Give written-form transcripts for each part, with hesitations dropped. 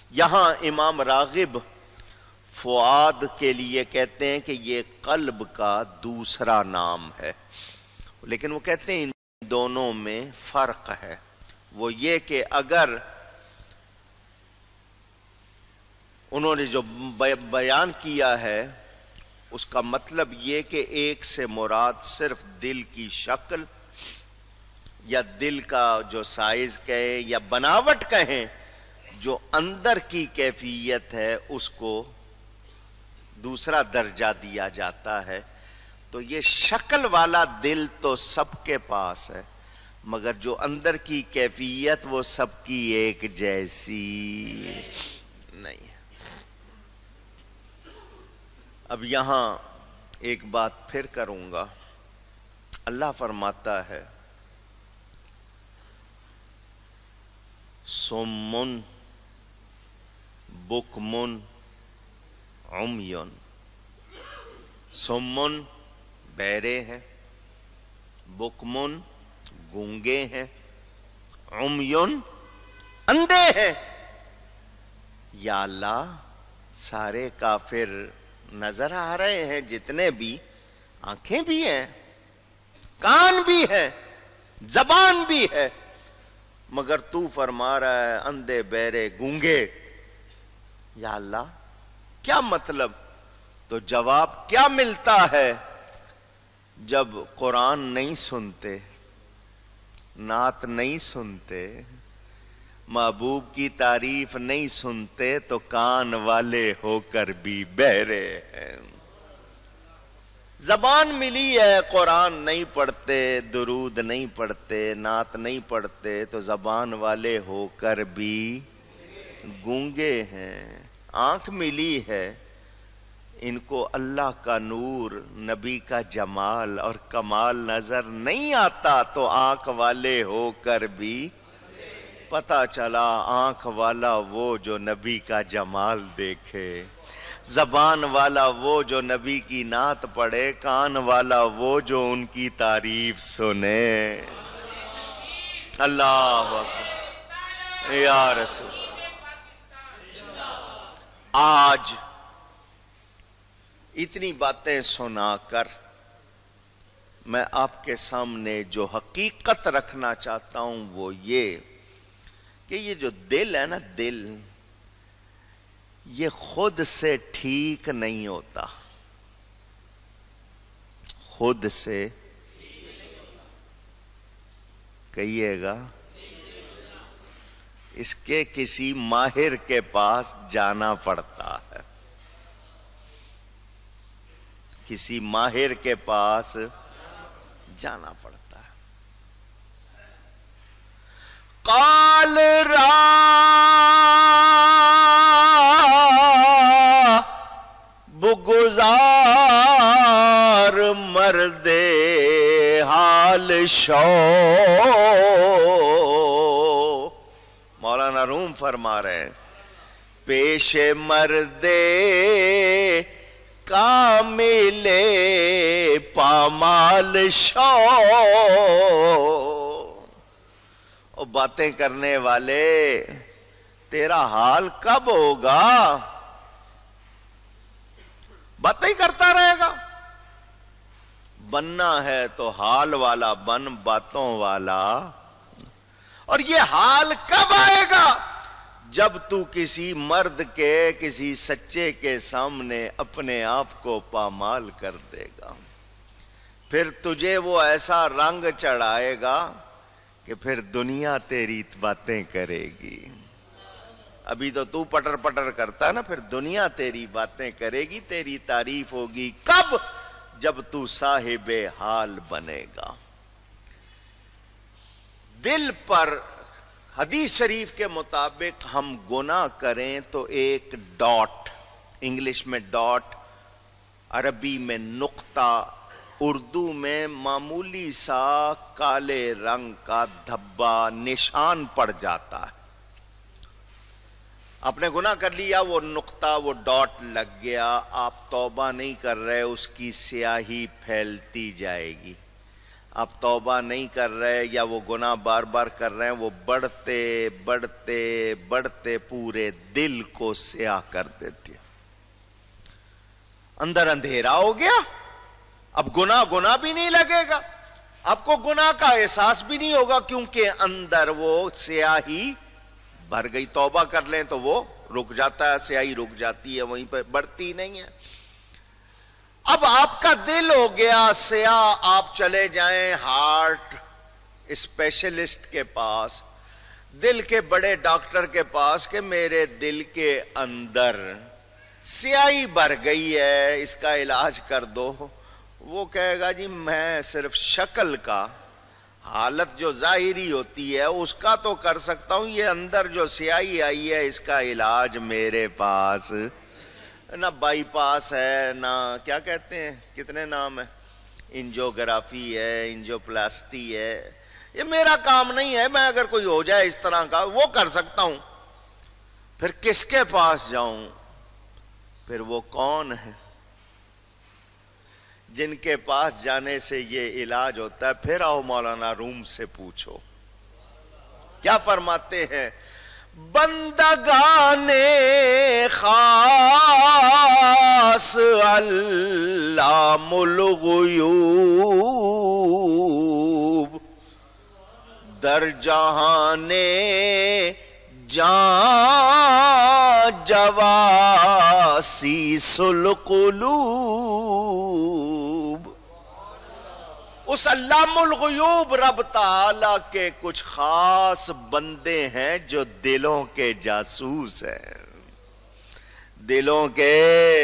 یہاں امام راغب فؤاد کے لیے کہتے ہیں کہ یہ قلب کا دوسرا نام ہے، لیکن وہ کہتے ہیں ان دونوں میں فرق ہے۔ وہ یہ کہ اگر انہوں نے جو بیان کیا ہے اس کا مطلب یہ کہ ایک سے مراد صرف دل کی شکل یا دل کا جو سائز کہیں یا بناوٹ کہیں، جو اندر کی کیفیت ہے اس کو دوسرا درجہ دیا جاتا ہے۔ تو یہ شکل والا دل تو سب کے پاس ہے، مگر جو اندر کی کیفیت وہ سب کی ایک جیسی نہیں ہے۔ اب یہاں ایک بات پھر کروں گا۔ اللہ فرماتا ہے صم بکم عمی، صم بہرے ہیں، بکم گونگے ہیں، عمی اندھے ہیں۔ یا اللہ، سارے کافر نظر آ رہے ہیں، جتنے بھی، آنکھیں بھی ہیں، کان بھی ہیں، زبان بھی ہے، مگر تو فرما رہا ہے اندھے بہرے گونگے۔ یا اللہ کیا مطلب؟ تو جواب کیا ملتا ہے؟ جب قرآن نہیں سنتے، نعت نہیں سنتے، محبوب کی تعریف نہیں سنتے، تو کان والے ہو کر بھی بہرے ہیں۔ زبان ملی ہے، قرآن نہیں پڑھتے، درود نہیں پڑھتے، نعت نہیں پڑھتے، تو زبان والے ہو کر بھی گونگے ہیں۔ آنکھ ملی ہے، ان کو اللہ کا نور، نبی کا جمال اور کمال نظر نہیں آتا، تو آنکھ والے ہو کر بھی پتہ چلا آنکھ والا وہ جو نبی کا جمال دیکھے، زبان والا وہ جو نبی کی نعت پڑھے، کان والا وہ جو ان کی تعریف سنے۔ اللہ اکبر یا رسول۔ آج اتنی باتیں سنا کر میں آپ کے سامنے جو حقیقت رکھنا چاہتا ہوں وہ یہ کہ یہ جو دل ہے نا، دل یہ خود سے ٹھیک نہیں ہوتا، خود سے کہیے گا، اس کے کسی ماہر کے پاس جانا پڑتا ہے، کسی ماہر کے پاس جانا پڑتا ہے۔ قال را بگزار مرد حال شو، مولانا روم فرما رہے ہیں پیش مرد کامل پامال شو۔ اور باتیں کرنے والے، تیرا حال کب ہوگا؟ باتیں ہی کرتا رہے گا؟ بننا ہے تو حال والا بن، باتوں والا۔ اور یہ حال کب آئے گا؟ جب تو کسی مرد کے، کسی سچے کے سامنے اپنے آپ کو پامال کر دے گا، پھر تجھے وہ ایسا رنگ چڑھائے گا کہ پھر دنیا تیری باتیں کرے گی۔ ابھی تو پٹر پٹر کرتا ہے نا، پھر دنیا تیری باتیں کرے گی، تیری تعریف ہوگی۔ کب؟ جب تو صاحب حال بنے گا۔ دل پر حدیث شریف کے مطابق ہم گناہ کریں تو ایک ڈاٹ، انگلش میں ڈاٹ، عربی میں نقطہ، اردو میں معمولی سا کالے رنگ کا دھبا نشان پڑ جاتا ہے۔ آپ نے گناہ کر لیا، وہ نقطہ، وہ ڈاٹ لگ گیا، آپ توبہ نہیں کر رہے، اس کی سیاہی پھیلتی جائے گی۔ اب توبہ نہیں کر رہے یا وہ گناہ بار بار کر رہے ہیں، وہ بڑھتے بڑھتے بڑھتے پورے دل کو سیاہ کر دیتے، اندر اندھیرا ہو گیا، اب گناہ بھی نہیں لگے گا، آپ کو گناہ کا احساس بھی نہیں ہوگا، کیونکہ اندر وہ سیاہی بھر گئی۔ توبہ کر لیں تو وہ رک جاتا ہے، سیاہی رک جاتی ہے، وہیں پہ بڑھتی نہیں ہے۔ اب آپ کا دل ہو گیا سیاہ، آپ چلے جائیں ہارٹ اسپیشلسٹ کے پاس، دل کے بڑے ڈاکٹر کے پاس کہ میرے دل کے اندر سیاہی بھر گئی ہے، اس کا علاج کر دو۔ وہ کہے گا جی میں صرف شکل کا، حالت جو ظاہری ہوتی ہے اس کا تو کر سکتا ہوں، یہ اندر جو سیاہی آئی ہے اس کا علاج میرے پاس نہ بائی پاس ہے، نہ کیا کہتے ہیں، کتنے نام ہے، انجیوگرافی ہے، انجیوپلاسٹی ہے، یہ میرا کام نہیں ہے، میں اگر کوئی ہو جائے اس طرح کا وہ کر سکتا ہوں۔ پھر کس کے پاس جاؤں؟ پھر وہ کون ہے جن کے پاس جانے سے یہ علاج ہوتا ہے؟ پھر آؤ مولانا روم سے پوچھو، کیا فرماتے ہیں؟ بندگان خاص علام الغیوب در جہان جان جواسیس القلوب۔ اس علام الغیوب رب تعالی کے کچھ خاص بندے ہیں جو دلوں کے جاسوس ہیں، دلوں کے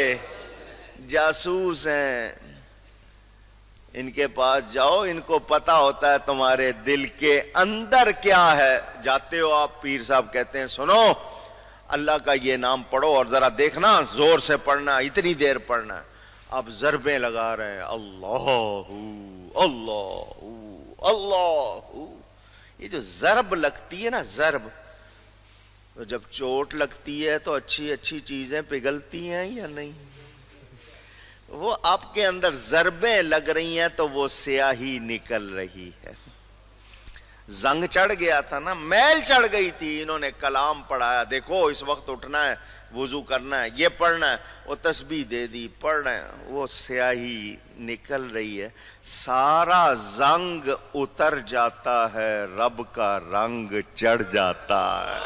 جاسوس ہیں۔ ان کے پاس جاؤ، ان کو پتا ہوتا ہے تمہارے دل کے اندر کیا ہے۔ جاتے ہو آپ، پیر صاحب کہتے ہیں سنو اللہ کا یہ نام پڑھو اور ذرا دیکھنا زور سے پڑھنا، اتنی دیر پڑھنا ہے۔ آپ ضربیں لگا رہے ہیں، اللہ اللہ اللہ۔ یہ جو ضرب لگتی ہے نا، ضرب، تو جب چوٹ لگتی ہے تو اچھی اچھی چیزیں پگھلتی ہیں یا نہیں؟ وہ آپ کے اندر ضربیں لگ رہی ہیں تو وہ سیاہی نکل رہی ہے۔ زنگ چڑھ گیا تھا نا، میل چڑھ گئی تھی، انہوں نے کلام پڑھایا، دیکھو اس وقت اٹھنا ہے، وضو کرنا ہے، یہ پڑھنا ہے، وہ تسبیح دے دی، پڑھنا ہے، وہ سیاہی نکل رہی ہے، سارا زنگ اتر جاتا ہے، رب کا رنگ چڑھ جاتا ہے،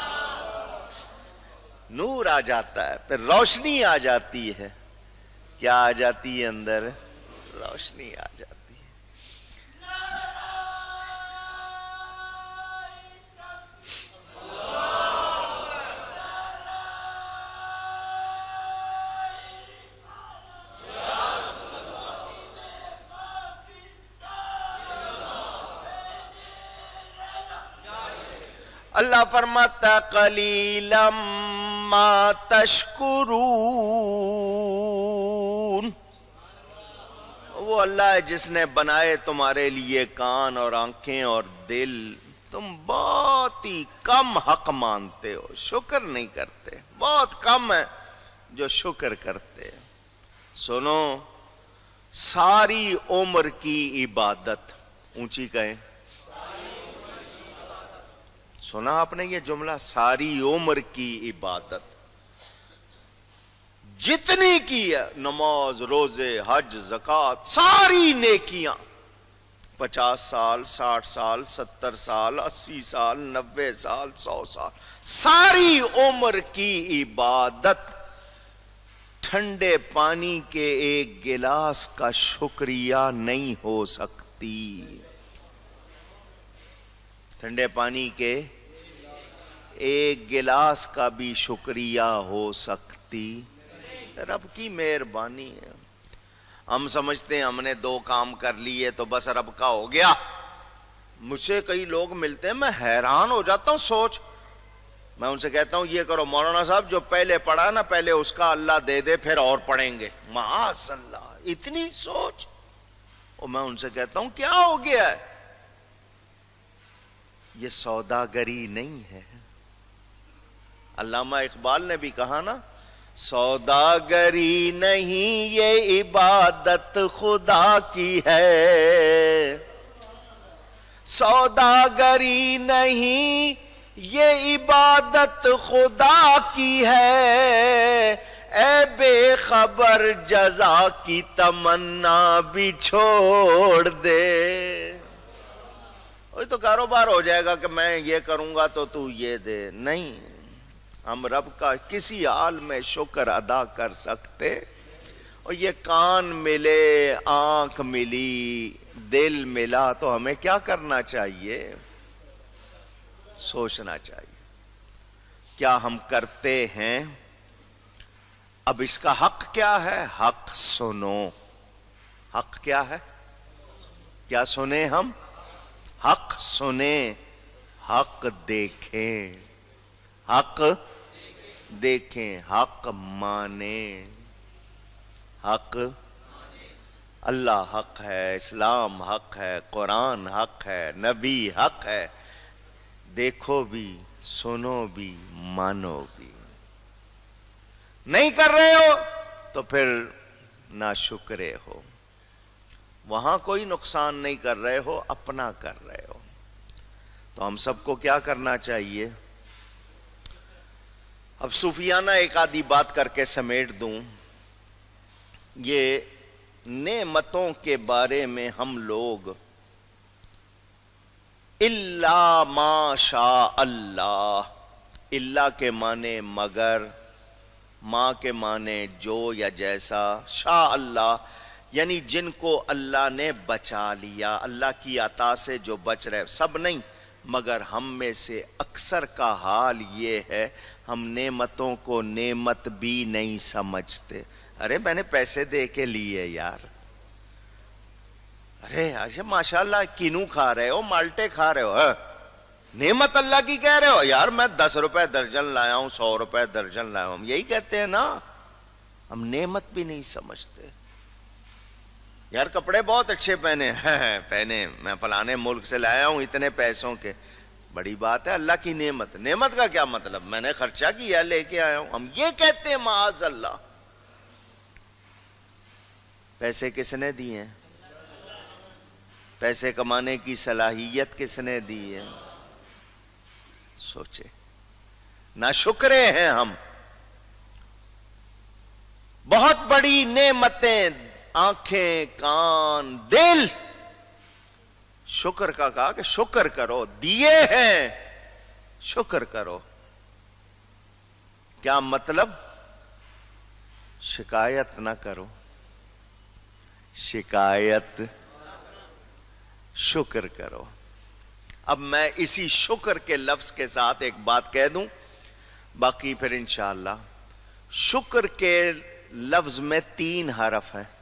نور آ جاتا ہے، پھر روشنی آ جاتی ہے۔ کیا آ جاتی ہے اندر؟ روشنی آ جاتی ہے۔ اللہ فرماتا قلیلا ما تشکرون۔ وہ اللہ ہے جس نے بنائے تمہارے لیے کان اور آنکھیں اور دل، تم بہت ہی کم حق مانتے ہو، شکر نہیں کرتے، بہت کم ہے جو شکر کرتے۔ سنو، ساری عمر کی عبادت، اونچی کہیں، سنا آپ نے یہ جملہ؟ ساری عمر کی عبادت جتنی کی ہے، نماز، روزے، حج، زکوٰۃ، ساری نیکیاں، 50 سال، 60 سال، 70 سال، 80 سال، 90 سال، 100 سال، ساری عمر کی عبادت ٹھنڈے پانی کے ایک گلاس کا شکریہ نہیں ہو سکتی۔ ٹھنڈے پانی کے ایک گلاس کا بھی شکریہ ہو سکتی؟ رب کی مہربانی ہے۔ ہم سمجھتے ہیں ہم نے 2 کام کر لیے تو بس رب کا ہو گیا۔ مجھ سے کئی لوگ ملتے ہیں، میں حیران ہو جاتا ہوں، سوچ، میں ان سے کہتا ہوں یہ کرو مولانا صاحب، جو پہلے پڑھا نا پہلے اس کا اللہ دے دے، پھر اور پڑھیں گے۔ معاذ اللہ، اتنی سوچ؟ اور میں ان سے کہتا ہوں کیا ہو گیا ہے؟ یہ سوداگری نہیں ہے۔ علامہ اقبال نے بھی کہا نا، سوداگری نہیں یہ عبادت خدا کی ہے، سوداگری نہیں یہ عبادت خدا کی ہے، اے بے خبر جزا کی تمنا بھی چھوڑ دے۔ وہی تو کاروبار ہو جائے گا کہ میں یہ کروں گا تو یہ دے، نہیں، ہم رب کا کسی حال میں شکر ادا کر سکتے۔ اور یہ کان ملے، آنکھ ملی، دل ملا تو ہمیں کیا کرنا چاہیے؟ سوچنا چاہیے کیا ہم کرتے ہیں۔ اب اس کا حق کیا ہے؟ حق سنو۔ حق کیا ہے؟ کیا سنیں ہم؟ حق سنیں، حق دیکھیں، حق دیکھیں، حق مانیں۔ حق اللہ حق ہے، اسلام حق ہے، قرآن حق ہے، نبی حق ہے، دیکھو بھی، سنو بھی، مانو بھی۔ نہیں کر رہے ہو تو پھر ناشکرے ہو، وہاں کوئی نقصان نہیں کر رہے ہو، اپنا کر رہے ہو۔ تو ہم سب کو کیا کرنا چاہیے؟ اب صوفیانہ ایک آدھی بات کر کے سمیٹ دوں، یہ نعمتوں کے بارے میں ہم لوگ الا ما شاء اللہ، الا کے معنی مگر، ما کے معنی جو یا جیسا، شاء اللہ یعنی جن کو اللہ نے بچا لیا، اللہ کی عطا سے جو بچ رہے، سب نہیں مگر ہم میں سے اکثر کا حال یہ ہے ہم نعمتوں کو نعمت بھی نہیں سمجھتے۔ ارے میں نے پیسے دے کے لیے یار، ارے اچھا ماشاءاللہ کینو کھا رہے ہو، مالٹے کھا رہے ہو، نعمت اللہ کی کہہ رہے ہو، یار میں 10 روپے درجن لایا ہوں، 100 روپے درجن لایا ہوں، ہم یہی کہتے ہیں نا، ہم نعمت بھی نہیں سمجھتے۔ یار کپڑے بہت اچھے پہنے ہیں، پہنے میں فلانے ملک سے لایا ہوں اتنے پیسوں کے، بڑی بات ہے، اللہ کی نعمت۔ نعمت کا کیا مطلب؟ میں نے خرچہ کیا لے کے آیا ہوں، ہم یہ کہتے ہیں معاذ اللہ۔ پیسے کس نے دیے ہیں؟ پیسے کمانے کی صلاحیت کس نے دی ہے؟ سوچے، ناشکرے ہیں ہم۔ بہت بڑی نعمتیں، آنکھیں، کان، دل، شکر کا کہا کہ شکر کرو، دیے ہیں، شکر کرو۔ کیا مطلب؟ شکایت نہ کرو، شکایت، شکر کرو۔ اب میں اسی شکر کے لفظ کے ساتھ ایک بات کہہ دوں، باقی پھر انشاءاللہ۔ شکر کے لفظ میں 3 حرف ہیں،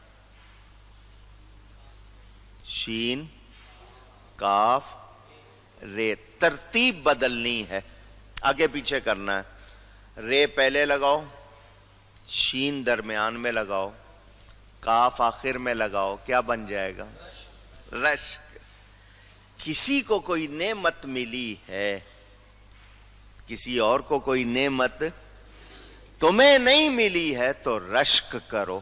شین، کاف، رے، ترتیب بدلنی ہے، آگے پیچھے کرنا ہے۔ رے پہلے لگاؤ، شین درمیان میں لگاؤ، کاف آخر میں لگاؤ، کیا بن جائے گا؟ رشک۔ کسی کو کوئی نعمت ملی ہے، کسی اور کو کوئی نعمت تمہیں نہیں ملی ہے تو رشک کرو۔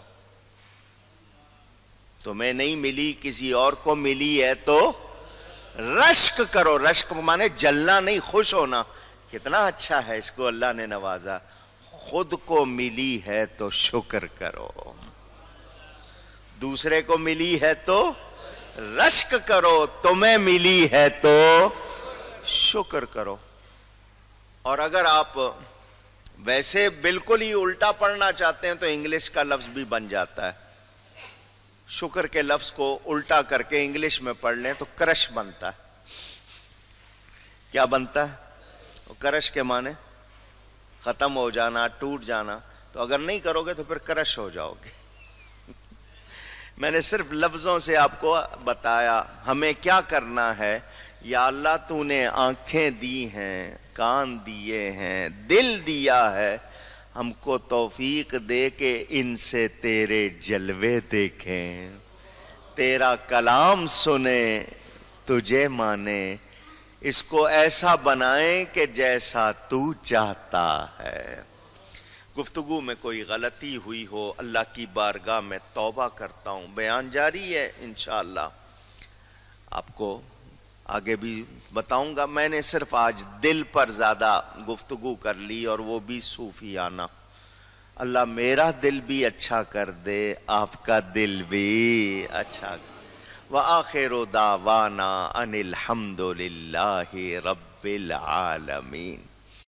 تمہیں نہیں ملی، کسی اور کو ملی ہے تو رشک کرو۔ رشک مانے جلنا نہیں، خوش ہونا، کتنا اچھا ہے اس کو اللہ نے نوازا۔ خود کو ملی ہے تو شکر کرو، دوسرے کو ملی ہے تو رشک کرو، تمہیں ملی ہے تو شکر کرو۔ اور اگر آپ ویسے بالکل ہی الٹا پڑھنا چاہتے ہیں تو انگلش کا لفظ بھی بن جاتا ہے۔ شکر کے لفظ کو الٹا کر کے انگلش میں پڑھ لیں تو کرش بنتا ہے۔ کیا بنتا ہے؟ کرش کے معنی ختم ہو جانا، ٹوٹ جانا۔ تو اگر نہیں کرو گے تو پھر کرش ہو جاؤ گے۔ میں نے صرف لفظوں سے آپ کو بتایا ہمیں کیا کرنا ہے۔ یا اللہ تو نے آنکھیں دی ہیں، کان دیے ہیں، دل دیا ہے، ہم کو توفیق دے کے ان سے تیرے جلوے دیکھیں، تیرا کلام سنیں، تجھے مانیں، اس کو ایسا بنائیں کہ جیسا تو چاہتا ہے۔ گفتگو میں کوئی غلطی ہوئی ہو اللہ کی بارگاہ میں توبہ کرتا ہوں۔ بیان جاری ہے انشاءاللہ، آپ کو آگے بھی بتاؤں گا. میں نے صرف آج دل پر زیادہ گفتگو کر لی اور وہ بھی صوفیانہ. اللہ میرا دل بھی اچھا کر دے، آپ کا دل بھی اچھا. وآخر دعوانا ان الحمد للہ رب العالمین.